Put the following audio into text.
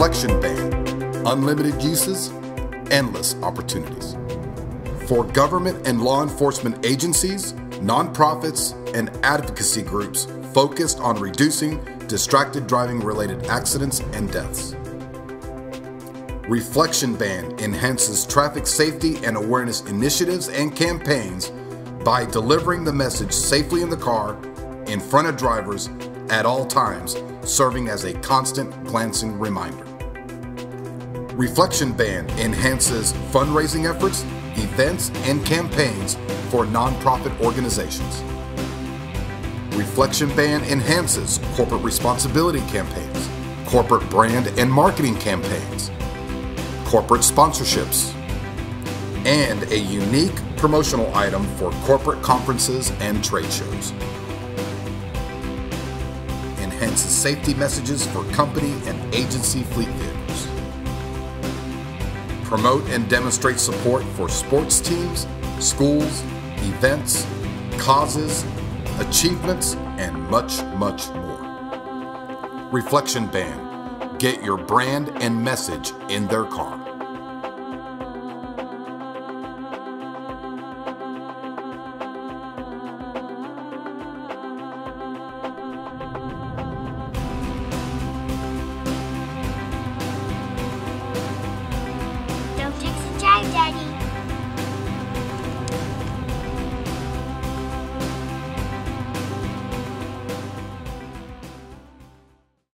Reflection Band, unlimited uses, endless opportunities. For government and law enforcement agencies, nonprofits, and advocacy groups focused on reducing distracted driving related accidents and deaths. Reflection Band enhances traffic safety and awareness initiatives and campaigns by delivering the message safely in the car, in front of drivers, at all times, serving as a constant glancing reminder. Reflection Band enhances fundraising efforts, events, and campaigns for nonprofit organizations. Reflection Band enhances corporate responsibility campaigns, corporate brand and marketing campaigns, corporate sponsorships, and a unique promotional item for corporate conferences and trade shows. Enhances safety messages for company and agency fleet vehicles. Promote and demonstrate support for sports teams, schools, events, causes, achievements, and much, much more. Reflection Band. Get your brand and message in their car.